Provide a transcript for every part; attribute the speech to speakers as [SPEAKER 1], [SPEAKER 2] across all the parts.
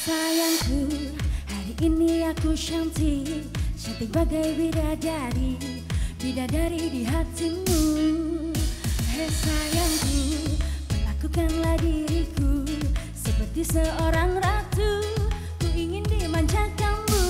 [SPEAKER 1] Sayangku, hari ini aku cantik, cantik bagai bidadari, bidadari di hatimu. Hei sayangku, perlakukanlah diriku seperti seorang ratu, ku ingin dimanjakanmu.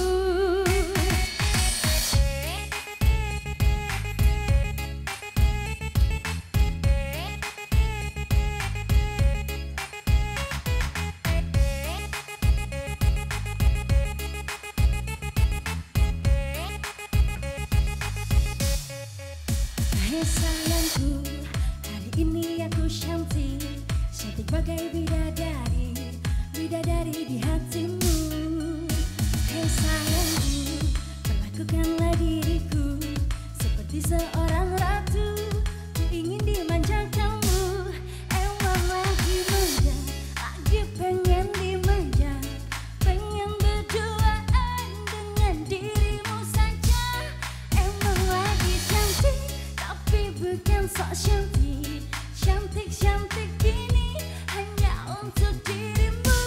[SPEAKER 1] Hei sayangku, hari ini aku cantik, cantik bagai bidadari, bidadari di hatimu. Hei sayangku, perlakukanlah diriku seperti seorang ratu, ku ingin dimanjakanmu. Emang lagi manja, lagi pengen dimanja, pengen berduaan dengan dirimu saja. Emang lagi cantik, tapi bukan sok cantik, cantik-cantik gini hanya untuk dirimu.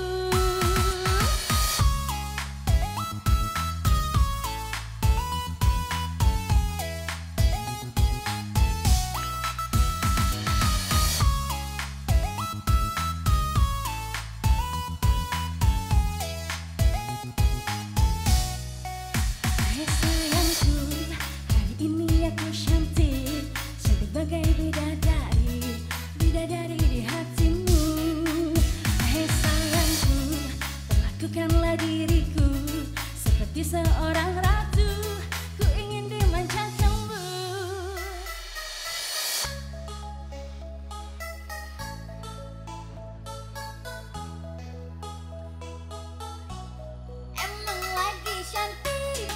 [SPEAKER 1] Hei sayangku, hari ini aku cantik, cantik bagai bidadari, bidadari di hatimu. Hei sayangku, perlakukanlah diriku seperti seorang ratu, ku ingin dimanjakanmu. Emang lagi cantik,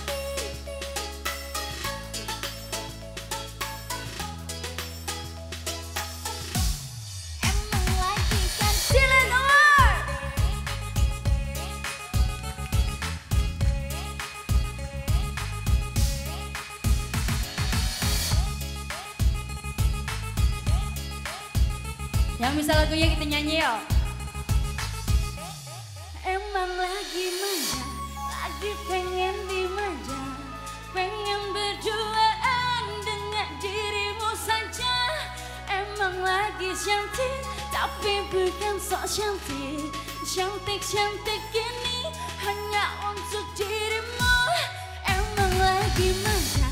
[SPEAKER 1] emang lagi cantik. Silent Award. Yang bisa lagunya kita nyanyi yuk. Emang lagi manja, lagi pengen dimanja, pengen berduaan dengan dirimu saja. Emang lagi cantik, tapi bukan sok cantik, cantik-cantik gini hanya untuk dirimu. Emang lagi manja,